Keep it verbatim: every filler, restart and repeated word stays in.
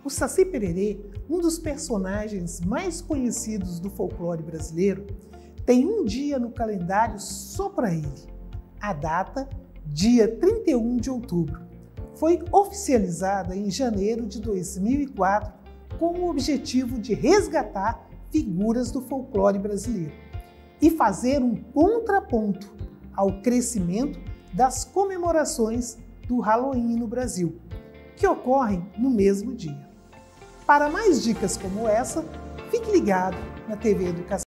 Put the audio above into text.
O Saci Pererê, um dos personagens mais conhecidos do folclore brasileiro, tem um dia no calendário só para ele. A data, dia trinta e um de outubro. Foi oficializada em janeiro de dois mil e quatro com o objetivo de resgatar figuras do folclore brasileiro e fazer um contraponto ao crescimento das comemorações do Halloween no Brasil, que ocorrem no mesmo dia. Para mais dicas como essa, fique ligado na T V Educação.